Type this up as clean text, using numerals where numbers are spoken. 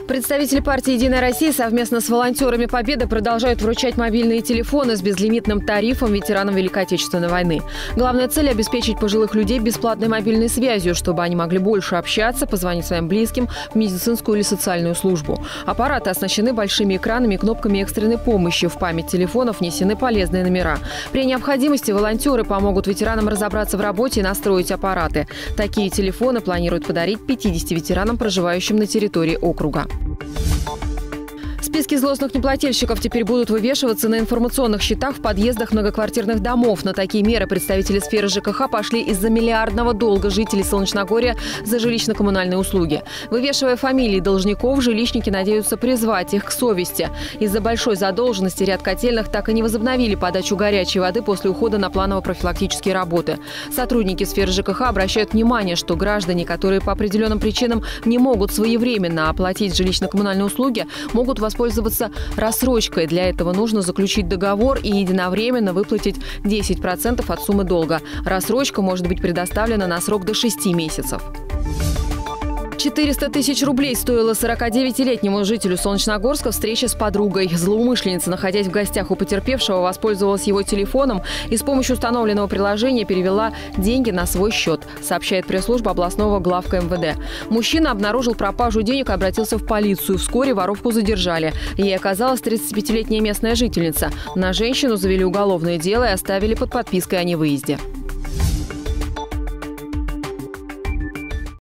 Представители партии «Единая Россия» совместно с волонтерами Победы продолжают вручать мобильные телефоны с безлимитным тарифом ветеранам Великой Отечественной войны. Главная цель – обеспечить пожилых людей бесплатной мобильной связью, чтобы они могли больше общаться, позвонить своим близким в медицинскую или социальную службу. Аппараты оснащены большими экранами и кнопками экстренной помощи. В память телефонов внесены полезные номера. При необходимости волонтеры помогут ветеранам разобраться в работе и настроить аппараты. Такие телефоны планируют подарить 50 ветеранам, проживающим на территории округа. Списки злостных неплательщиков теперь будут вывешиваться на информационных щитах в подъездах многоквартирных домов. На такие меры представители сферы ЖКХ пошли из-за миллиардного долга жителей Солнечногорья за жилищно-коммунальные услуги. Вывешивая фамилии должников, жилищники надеются призвать их к совести. Из-за большой задолженности ряд котельных так и не возобновили подачу горячей воды после ухода на планово-профилактические работы. Сотрудники сферы ЖКХ обращают внимание, что граждане, которые по определенным причинам не могут своевременно оплатить жилищно-коммунальные услуги, могут воспользоваться рассрочкой. Для этого нужно заключить договор и единовременно выплатить 10% от суммы долга. Рассрочка может быть предоставлена на срок до 6 месяцев. 400 тысяч рублей стоила 49-летнему жителю Солнечногорска встреча с подругой. Злоумышленница, находясь в гостях у потерпевшего, воспользовалась его телефоном и с помощью установленного приложения перевела деньги на свой счет, сообщает пресс-служба областного главка МВД. Мужчина обнаружил пропажу денег и обратился в полицию. Вскоре воровку задержали. Ей оказалась 35-летняя местная жительница. На женщину завели уголовное дело и оставили под подпиской о невыезде.